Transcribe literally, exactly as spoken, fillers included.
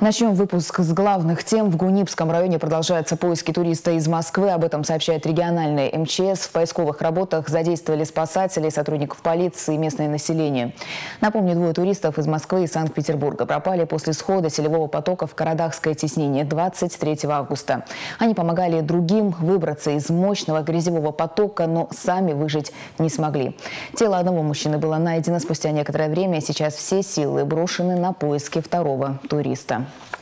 Начнем выпуск с главных тем. В Гунипском районе продолжаются поиски туриста из Москвы. Об этом сообщает региональная эм че эс. В поисковых работах задействовали спасатели, сотрудников полиции и местное население. Напомню, двое туристов из Москвы и Санкт-Петербурга пропали после схода селевого потока в Карадахское теснение двадцать третьего августа. Они помогали другим выбраться из мощного грязевого потока, но сами выжить не смогли. Тело одного мужчины было найдено спустя некоторое время. Сейчас все силы брошены на поиски второго туриста.